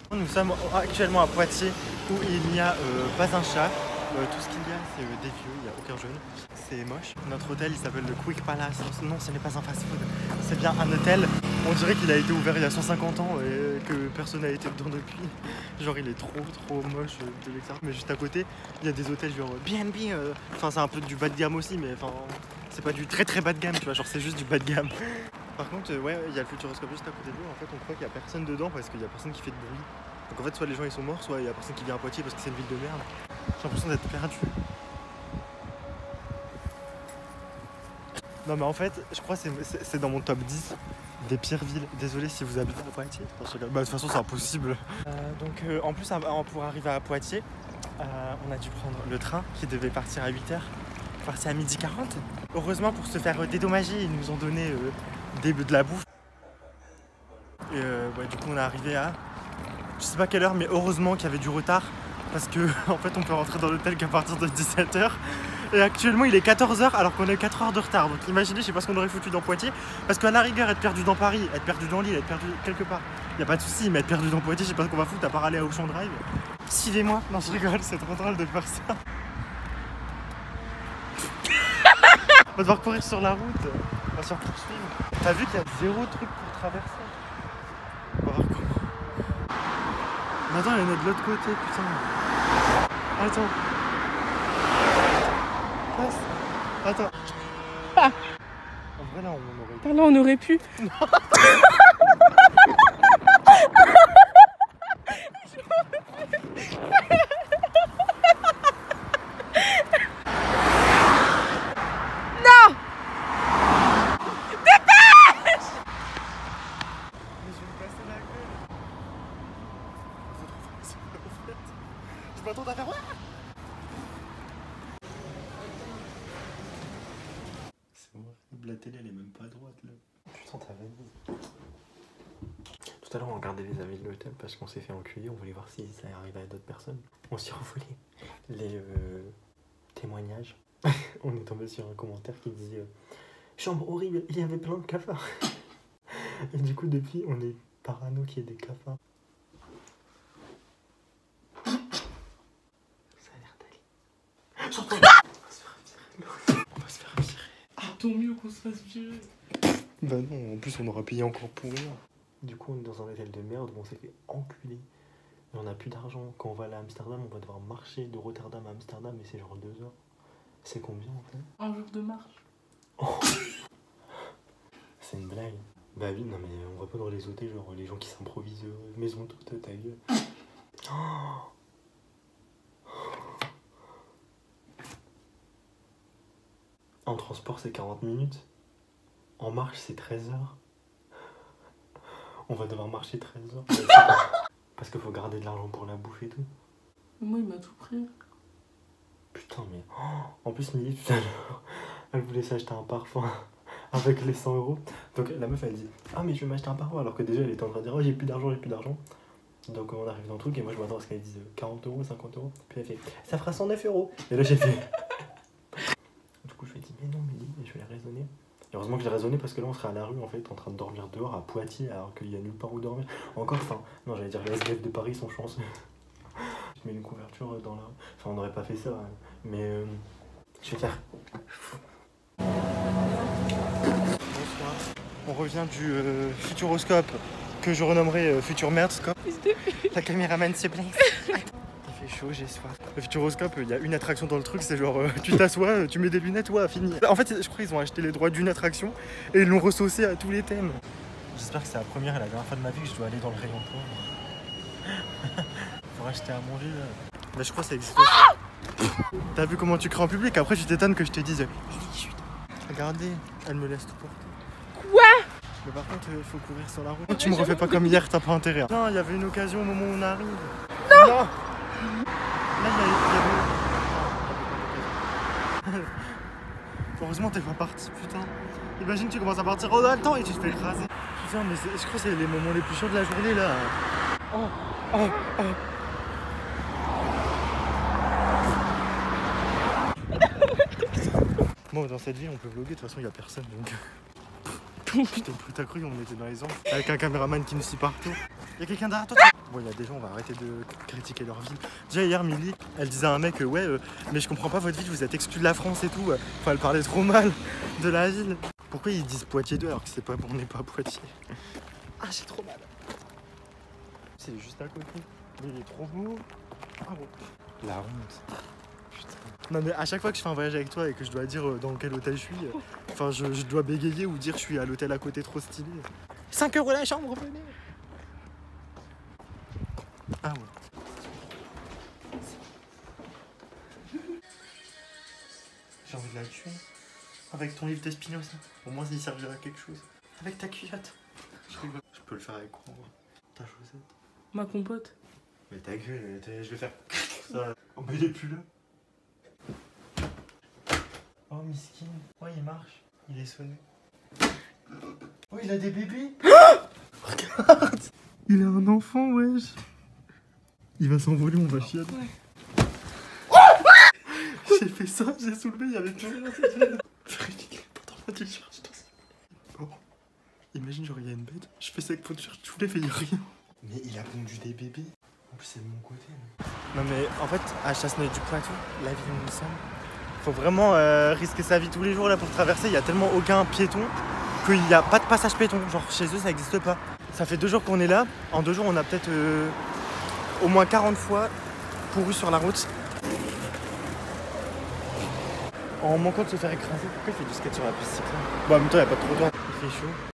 Nous sommes actuellement à Poitiers où il n'y a pas un chat. Tout ce qu'il y a, c'est des vieux, il n'y a aucun jeune. C'est moche. Notre hôtel, il s'appelle le Quick Palace. Non, ce n'est pas un fast-food. C'est bien un hôtel. On dirait qu'il a été ouvert il y a 150 ans et que personne n'a été dedans depuis. Genre, il est trop moche de l'extérieur. Mais juste à côté, il y a des hôtels genre B&B. Enfin, c'est un peu du bas de gamme aussi, mais enfin, c'est pas du très bas de gamme, tu vois. Genre, c'est juste du bas de gamme. Par contre, ouais, il y a le Futuroscope juste à côté de nous. En fait, on croit qu'il n'y a personne dedans parce qu'il n'y a personne qui fait de bruit. Donc en fait, soit les gens ils sont morts, soit il n'y a personne qui vient à Poitiers parce que c'est une ville de merde. J'ai l'impression d'être perdu. Non mais en fait, je crois que c'est dans mon top 10 des pires villes. Désolé si vous habitez à Poitiers. De toute façon, c'est impossible. En plus, pour arriver à Poitiers, on a dû prendre le train qui devait partir à 8h. Partir à 12h40. Heureusement, pour se faire dédommager, ils nous ont donné de la bouffe. Et ouais, du coup, on est arrivé à... Je sais pas quelle heure, mais heureusement qu'il y avait du retard. Parce que en fait, on peut rentrer dans l'hôtel qu'à partir de 17h. Et actuellement, il est 14h alors qu'on a 4 heures de retard. Donc imaginez, je sais pas ce qu'on aurait foutu dans Poitiers. Parce qu'à la rigueur, être perdu dans Paris, être perdu dans Lille, être perdu quelque part, y a pas de souci. Mais être perdu dans Poitiers, je sais pas ce qu'on va foutre à part aller à Auchan Drive. Suivez-moi. Non, je rigole, c'est trop drôle de faire ça. On va devoir courir sur la route. On va se faire poursuivre. T'as vu qu'il y a 0 truc pour traverser. On va voir comment. Mais attends, il y en a de l'autre côté, putain. Attends. Passe. Attends. Ah. En vrai, là, on aurait... Par là, on aurait pu. Je m'attends à faire... C'est horrible, la télé elle est même pas à droite là. Putain, t'as raison. Tout à l'heure on regardait les avis de l'hôtel parce qu'on s'est fait enculer, on voulait voir si ça arrivait à d'autres personnes. On s'y revolait les témoignages. On est tombé sur un commentaire qui disait chambre horrible, il y avait plein de cafards. Et du coup depuis on est parano qu'il y ait des cafards. On va se faire virer. Ah, tant mieux qu'on se fasse virer. Bah non, en plus on aura payé encore pour rien. Du coup on est dans un hôtel de merde où on s'est fait enculer. Et on n'a plus d'argent. Quand on va aller à Amsterdam, on va devoir marcher de Rotterdam à Amsterdam et c'est genre 2 heures. C'est combien en fait? Un jour de marche. Oh. C'est une blague. Bah oui, non mais on va pas dans les hôtels, genre les gens qui s'improvisent maison toute ta gueule. Oh. En transport, c'est 40 minutes. En marche, c'est 13 heures. On va devoir marcher 13 heures. Parce qu'il faut garder de l'argent pour la bouffe et tout. Moi, il m'a tout pris. Putain, mais... Oh. En plus, Milly, tout à l'heure, elle voulait s'acheter un parfum avec les 100 euros. Donc la meuf, elle dit « Ah, mais je vais m'acheter un parfum ». Alors que déjà, elle était en train de dire « Oh, j'ai plus d'argent, j'ai plus d'argent ». Donc on arrive dans le truc et moi, je m'attends à ce qu'elle dise 40 euros, 50 euros. Puis elle fait « Ça fera 109 euros ». Et là, j'ai fait... Du coup, je lui ai dit, mais non, Milly, je vais la raisonner. Et heureusement que j'ai raisonné parce que là, on serait à la rue, en fait, en train de dormir dehors à Poitiers, alors qu'il y a nulle part où dormir. Encore, enfin, non, j'allais dire, les SDF de Paris sont chanceux. Je mets une couverture dans la rue. Enfin, on n'aurait pas fait ça, hein. Mais je vais faire. Bonsoir. On revient du Futuroscope, que je renommerai Futur Merdscope. La caméraman se plaît. Chaud, j'ai soif. Le Futuroscope, il y a une attraction dans le truc, c'est genre tu t'assois, tu mets des lunettes, ouais, fini. En fait, je crois qu'ils ont acheté les droits d'une attraction et ils l'ont ressaucé à tous les thèmes. J'espère que c'est la première et la dernière fois de ma vie que je dois aller dans le rayon pauvre. Pour acheter à manger. Mais je crois que ça existe aussi. T'as vu comment tu cries en public? Après, tu t'étonnes que je te dise chut. Regardez, elle me laisse tout porter. Quoi? Mais par contre, il faut courir sur la route. Tu me refais pas comme hier, t'as pas intérêt. Non, il y avait une occasion au moment où on arrive. Non. Là, il y avait... Heureusement, t'es pas parti, putain. Imagine, tu commences à partir dans le temps et tu te fais écraser. Putain, mais je crois que c'est les moments les plus chauds de la journée, là. Oh. Bon, dans cette vie, on peut vlogger, de toute façon, il y a personne, donc... Putain, plus t'as cru, on était dans les anges. Avec un caméraman qui nous suit partout. Y'a quelqu'un derrière toi. Bon, il y a des gens, on va arrêter de critiquer leur ville. Déjà hier, Milly, elle disait à un mec, ouais, mais je comprends pas votre ville, vous êtes exclus de la France et tout. Enfin, elle parlait trop mal de la ville. Pourquoi ils disent Poitiers 2 alors que c'est pas bon, on n'est pas à Poitiers? Ah, j'ai trop mal. C'est juste à côté. Mais il est trop beau. Ah bon. La honte. Putain. Non mais à chaque fois que je fais un voyage avec toi et que je dois dire dans quel hôtel je suis, enfin je dois bégayer ou dire je suis à l'hôtel à côté trop stylé. 5 € la chambre, venez. Ah ouais. J'ai envie de la tuer. Avec ton livre d'Espinosa. Au moins il servira à quelque chose. Avec ta culotte. Je rigole. Je peux le faire avec quoi? Ta chaussette. Ma compote. Mais ta gueule, je vais faire ça. Oh mais il est plus là. Oh miskin. Oh il marche. Il est sonné. Oh il a des bébés. Regarde. Il a un enfant, wesh. Il va s'envoler, on va chialer. Ouais. J'ai fait ça, j'ai soulevé, il y avait plus rien. Vérifier pas dans ma t-shirt. Bon. Imagine genre il y a une bête. Je fais ça avec mon t-shirt, je soulève et il y a rien. Mais il a pondu des bébés. En plus c'est de mon côté. Non mais en fait à Chasseneuil-du-Poitou, la ville où nous sommes, faut vraiment risquer sa vie tous les jours là pour traverser. Il y a tellement aucun piéton qu'il n'y a pas de passage piéton. Genre chez eux ça n'existe pas. Ça fait 2 jours qu'on est là. En 2 jours on a peut-être au moins 40 fois couru sur la route. En manquant de se faire écraser. Pourquoi il fait du skate sur la piste cyclable? Bon en même temps il n'y a pas de trottoir. Il fait chaud.